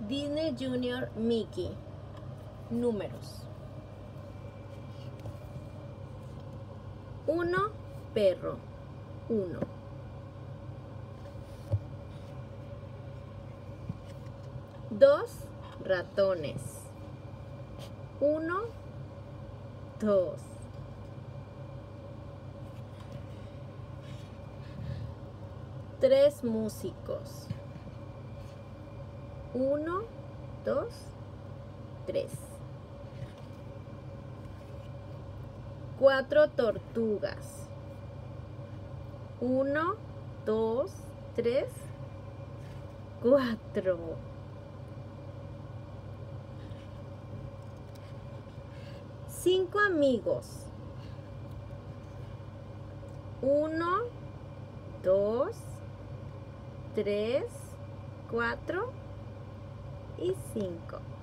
Disney Junior Mickey. Números. 1, perro. 1. 2, ratones. 1, 2. 3 músicos. 1, 2, 3. 4 tortugas. 1, 2, 3, 4. 5 amigos. 1, 2, 3, 4 y 5.